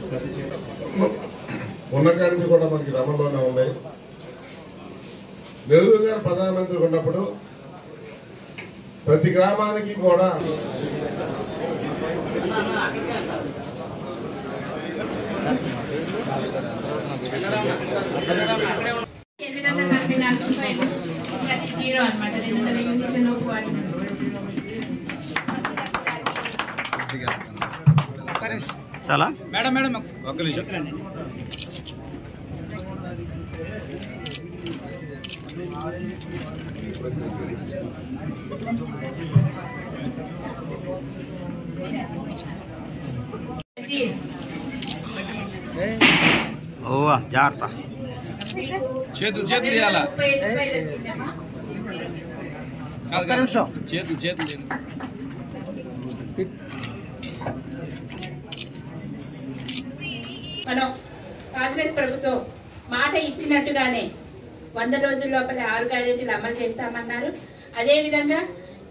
ఉన్నకాడి నుంచి కూడా మనకి అమల్లోనే ఉన్నాయి. నెహ్రూ గారు ప్రధానమంత్రి ఉన్నప్పుడు ప్రతి గ్రామానికి కూడా చాలా మేడం మేడం ఒక్క నిమిషం. ఓ జాగ్రత్త చేతులు చేతులు చేయాలా చేతులు చేతులు మనం కాంగ్రెస్ ప్రభుత్వం మాట ఇచ్చినట్టుగానే 100 రోజుల లోపల 6 గ్యారెంటీలు అమలు చేస్తామన్నారు. అదేవిధంగా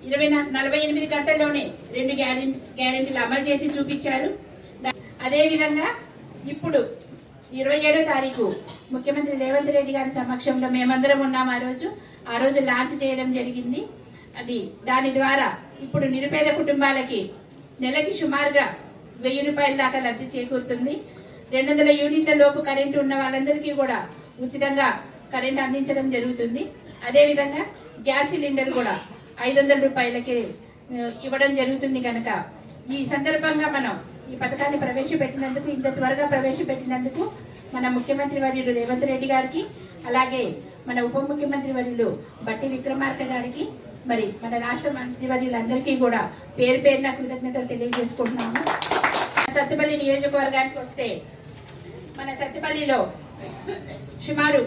48 గంటల్లోనే 2 గ్యారెంటీలు అమలు చేసి చూపించారు. అదేవిధంగా ఇప్పుడు 27వ తారీఖు ముఖ్యమంత్రి రేవంత్ రెడ్డి గారి సమక్షంలో మేమందరం ఉన్నాం. ఆ రోజు లాంచ్ చేయడం జరిగింది. దాని ద్వారా ఇప్పుడు నిరుపేద కుటుంబాలకి నెలకి సుమారుగా 1000 రూపాయల దాకా లబ్ధి చేకూరుతుంది. 200 యూనిట్ల లోపు కరెంటు ఉన్న వాళ్ళందరికీ కూడా ఉచితంగా కరెంటు అందించడం జరుగుతుంది. అదేవిధంగా గ్యాస్ సిలిండర్ కూడా 500 రూపాయలకి ఇవ్వడం జరుగుతుంది. కనుక ఈ సందర్భంగా మనం ఈ పథకాన్ని ప్రవేశపెట్టినందుకు, ఇంత త్వరగా ప్రవేశపెట్టినందుకు మన ముఖ్యమంత్రి వర్యులు రేవంత్ రెడ్డి గారికి, అలాగే మన ఉప ముఖ్యమంత్రి వర్యులు బట్టి విక్రమార్క గారికి, మరి మన రాష్ట్ర మంత్రి వర్యులందరికీ కూడా పేరు పేరున కృతజ్ఞతలు తెలియజేసుకుంటున్నాము. సత్తుపల్లి నియోజకవర్గానికి వస్తే మన సత్తుపల్లిలో సుమారు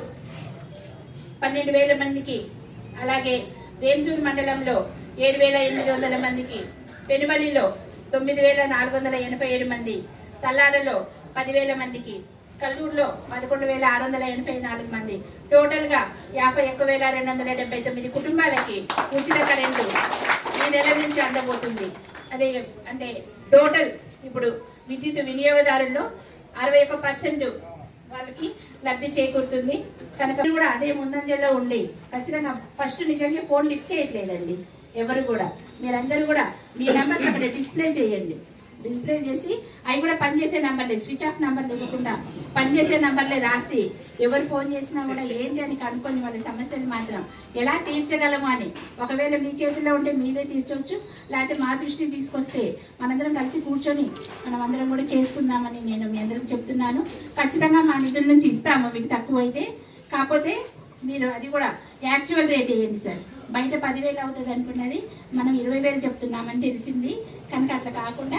12,000 మందికి, అలాగే వేంసూరు మండలంలో 7,800 మందికి, పెనుబల్లిలో 9,487 మంది, తల్లాడలో 10,000 మందికి, కల్లూరులో 11,684 మంది, టోటల్ గా 51,279 కుటుంబాలకి ఉచిత కరెంటు ఈ నెల నుంచి అందబోతుంది. అదే అంటే టోటల్ ఇప్పుడు విద్యుత్ వినియోగదారుల్లో 61% వాళ్ళకి లబ్ధి చేకూరుతుంది. కనుక కూడా అదే ముందంజల్లో ఉండి ఖచ్చితంగా ఫస్ట్ నిజంగా ఫోన్ లిఫ్ట్ చేయట్లేదండి ఎవరు కూడా. మీరందరూ కూడా మీ నెంబర్స్ అక్కడ డిస్ప్లే చేయండి. డిస్ప్లే చేసి అవి కూడా పనిచేసే నంబర్లే, స్విచ్ ఆఫ్ నంబర్లు ఇవ్వకుండా పనిచేసే నంబర్లే రాసి ఎవరు ఫోన్ చేసినా కూడా ఏంటి అని కనుక్కొని వాళ్ళ సమస్యలు మాత్రం ఎలా తీర్చగలము అని, ఒకవేళ మీ చేతుల్లో ఉంటే మీదే తీర్చవచ్చు, లేకపోతే మా దృష్టికి తీసుకొస్తే మనందరం కలిసి కూర్చొని మనం అందరం కూడా చేసుకుందామని నేను మీ అందరికి చెప్తున్నాను. ఖచ్చితంగా మా నిధుల నుంచి ఇస్తాము మీకు తక్కువైతే. కాకపోతే మీరు అది కూడా యాక్చువల్ రేట్ వేయండి సార్. బయట 10,000 అవుతుంది అనుకున్నది మనం 20,000 చెప్తున్నామని తెలిసింది. కనుక అట్లా కాకుండా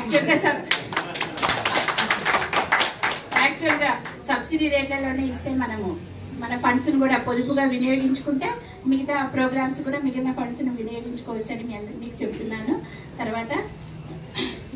యాక్చువల్గా సబ్సిడీ రేట్లలోనే ఇస్తే మనము మన ఫండ్స్ కూడా పొదుపుగా వినియోగించుకుంటే మిగతా ప్రోగ్రామ్స్ కూడా మిగిలిన ఫండ్స్ వినియోగించుకోవచ్చు అని మీకు చెప్తున్నాను. తర్వాత